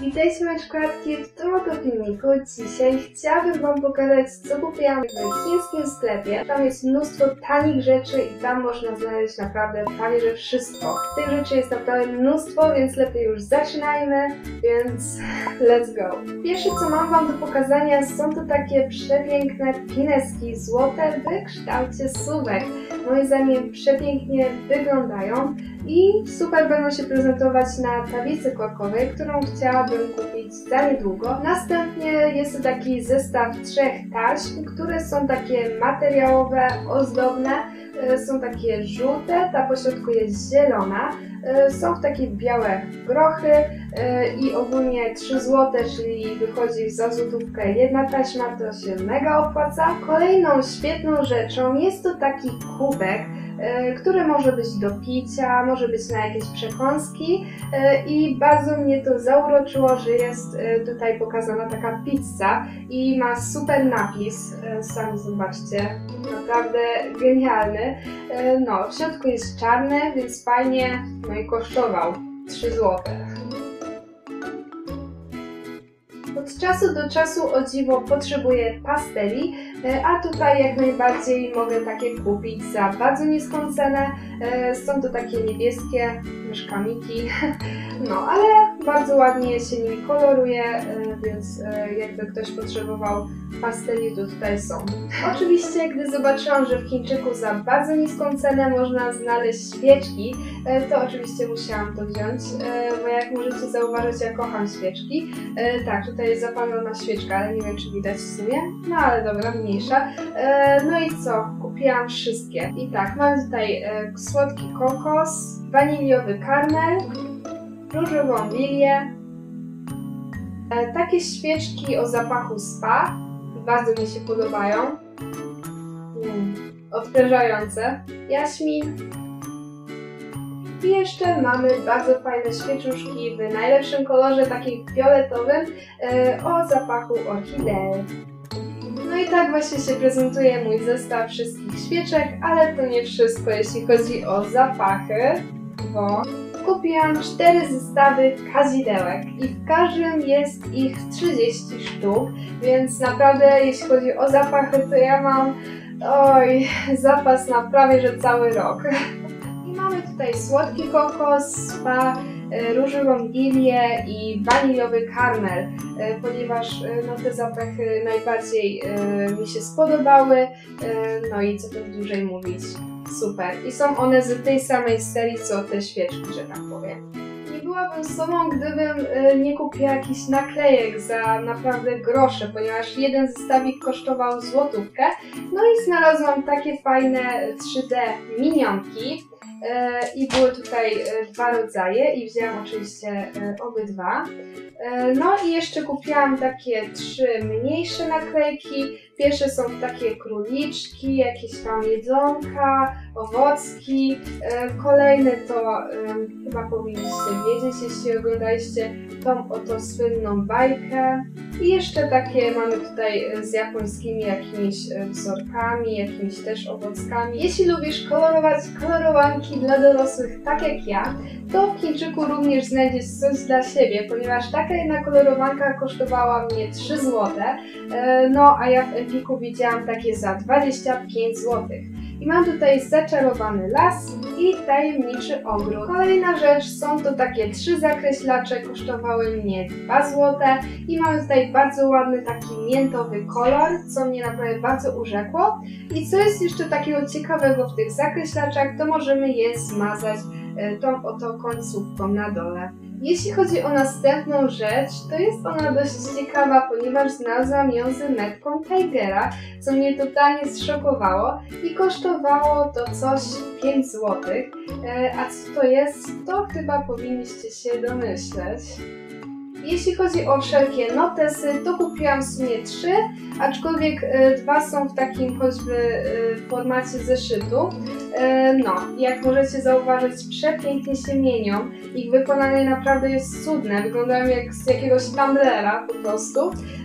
Witajcie moje szkolatki w tym oto filmiku. Dzisiaj chciałabym Wam pokazać, co kupiłam w chińskim sklepie. Tam jest mnóstwo tanich rzeczy i tam można znaleźć naprawdę prawie że wszystko. Tych rzeczy jest naprawdę mnóstwo, więc lepiej już zaczynajmy, więc let's go. Pierwsze, co mam Wam do pokazania, są to takie przepiękne pineski złote w kształcie suwek. Moim zdaniem przepięknie wyglądają i super będą się prezentować na tablicy korkowej, którą chciałabym kupić za niedługo. Następnie jest to taki zestaw 3 taśm, które są takie materiałowe, ozdobne, są takie żółte, ta pośrodku jest zielona, są w takie białe grochy i ogólnie 3 zł, czyli wychodzi za złotówkę jedna taśma, to się mega opłaca. Kolejną świetną rzeczą jest to taki kubek, które może być do picia, może być na jakieś przekąski i bardzo mnie to zauroczyło, że jest tutaj pokazana taka pizza i ma super napis, sami zobaczcie, naprawdę genialny. No, w środku jest czarny, więc fajnie, no i kosztował 3 zł. Od czasu do czasu o dziwo potrzebuję pasteli, a tutaj jak najbardziej mogę takie kupić za bardzo niską cenę. Są to takie niebieskie myszkamiki, no ale bardzo ładnie się nimi koloruje, więc jakby ktoś potrzebował pasteli, to tutaj są. Oczywiście, gdy zobaczyłam, że w Chińczyku za bardzo niską cenę można znaleźć świeczki, to oczywiście musiałam to wziąć, bo jak możecie zauważyć, ja kocham świeczki. Tak, tutaj jest zapalona świeczka, ale nie wiem, czy widać w sumie, no ale dobra, mniejsza. No i co? Kupiłam wszystkie. I tak, mam tutaj słodki kokos, waniliowy karmel, różową lilię, takie świeczki o zapachu spa, bardzo mi się podobają, odprężające, jaśmin i jeszcze mamy bardzo fajne świeczuszki w najlepszym kolorze, takim fioletowym, o zapachu orchidei. No i tak właśnie się prezentuje mój zestaw wszystkich świeczek, ale to nie wszystko, jeśli chodzi o zapachy, bo kupiłam 4 zestawy kazidełek i w każdym jest ich 30 sztuk, więc naprawdę jeśli chodzi o zapachy, to ja mam zapas na prawie że cały rok. I mamy tutaj słodki kokos, spa, różową lilię i waniliowy karmel, ponieważ no, te zapachy najbardziej mi się spodobały, no i co tu dłużej mówić, super. I są one z tej samej serii co te świeczki, że tak powiem. Nie byłabym sobą, gdybym nie kupiła jakichś naklejek za naprawdę grosze, ponieważ jeden zestawik kosztował złotówkę. No i znalazłam takie fajne 3D minionki. I były tutaj 2 rodzaje i wzięłam oczywiście obydwa. No i jeszcze kupiłam takie 3 mniejsze naklejki. Pierwsze są takie króliczki, jakieś tam jedzonka, owocki. Kolejne to chyba powinniście wiedzieć, jeśli oglądaliście tą oto słynną bajkę. I jeszcze takie mamy tutaj z japońskimi jakimiś wzorkami, jakimiś też owockami. Jeśli lubisz kolorować kolorowanki dla dorosłych tak jak ja, to w Chińczyku również znajdziesz coś dla siebie, ponieważ taka jedna kolorowanka kosztowała mnie 3 zł, no a ja w Empiku widziałam takie za 25 zł. I mam tutaj zaczarowany las i tajemniczy ogród. Kolejna rzecz, są to takie 3 zakreślacze, kosztowały mnie 2 zł i mamy tutaj bardzo ładny taki miętowy kolor, co mnie naprawdę bardzo urzekło. I co jest jeszcze takiego ciekawego w tych zakreślaczach, to możemy je zmazać tą oto końcówką na dole. Jeśli chodzi o następną rzecz, to jest ona dość ciekawa, ponieważ znalazłam ją z metką Tigera, co mnie totalnie zszokowało i kosztowało to coś 5 zł. A co to jest, to chyba powinniście się domyśleć. Jeśli chodzi o wszelkie notesy, to kupiłam w sumie 3, aczkolwiek 2 są w takim choćby formacie zeszytu. No, jak możecie zauważyć, przepięknie się mienią. Ich wykonanie naprawdę jest cudne, wyglądają jak z jakiegoś Tumblera po prostu.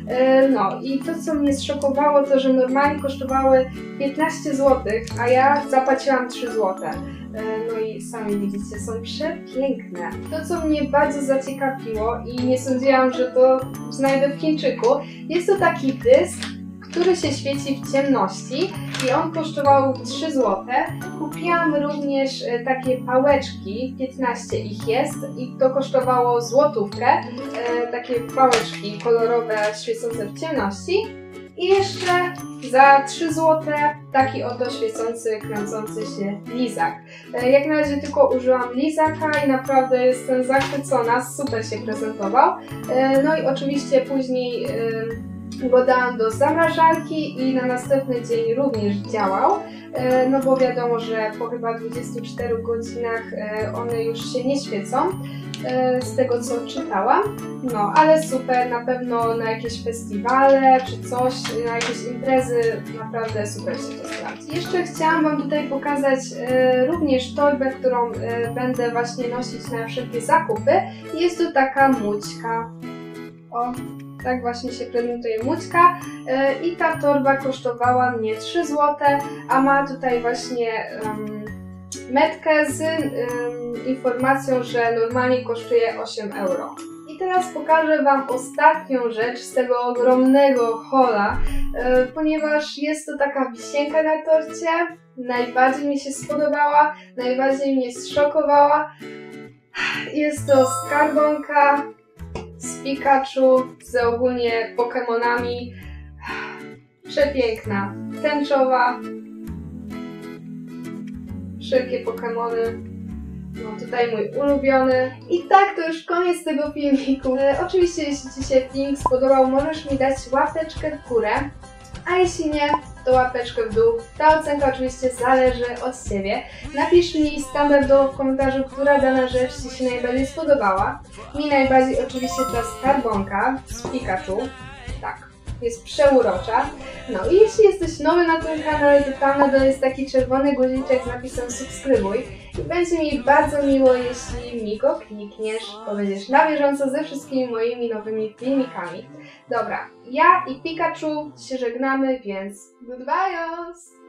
No i to, co mnie zszokowało, to że normalnie kosztowały 15 zł, a ja zapłaciłam 3 zł. No i sami widzicie, są przepiękne. To, co mnie bardzo zaciekawiło i nie sądziłam, że to znajdę w Chińczyku, jest to taki dysk, który się świeci w ciemności i on kosztował 3 zł. Kupiłam również takie pałeczki, 15 ich jest i to kosztowało złotówkę. Takie pałeczki kolorowe, świecące w ciemności. I jeszcze za 3 zł taki oto świecący, kręcący się lizak. Jak na razie tylko użyłam lizaka i naprawdę jestem zachwycona, super się prezentował. No i oczywiście później go dałam do zamrażarki i na następny dzień również działał, no bo wiadomo, że po chyba 24 godzinach one już się nie świecą, z tego co czytałam, no ale super, na pewno na jakieś festiwale czy coś, na jakieś imprezy naprawdę super się to sprawdzi. Jeszcze chciałam Wam tutaj pokazać również torbę, którą będę właśnie nosić na wszelkie zakupy. Jest to taka mućka. O, tak właśnie się prezentuje mućka i ta torba kosztowała mnie 3 zł, a ma tutaj właśnie metkę z informacją, że normalnie kosztuje 8 euro. I teraz pokażę Wam ostatnią rzecz z tego ogromnego haula, ponieważ jest to taka wisienka na torcie. Najbardziej mi się spodobała, najbardziej mnie zszokowała. Jest to skarbonka z Pikachu, z ogólnie Pokemonami. Przepiękna, tęczowa. Wszelkie Pokemony. No tutaj mój ulubiony. I tak, to już koniec tego filmiku. Oczywiście jeśli Ci się film spodobał, możesz mi dać łapeczkę w górę. A jeśli nie, to łapeczkę w dół. Ta ocenka oczywiście zależy od Ciebie. Napisz mi standardowo w komentarzu, która dana rzecz Ci się najbardziej spodobała. Mi najbardziej oczywiście ta skarbonka z Pikachu. Tak, jest przeurocza. No i jeśli jesteś nowy na tym kanale, to tam na dole jest taki czerwony guziczek z napisem subskrybuj. I będzie mi bardzo miło, jeśli mi go klikniesz, bo będziesz na bieżąco ze wszystkimi moimi nowymi filmikami. Dobra, ja i Pikachu się żegnamy, więc goodbye!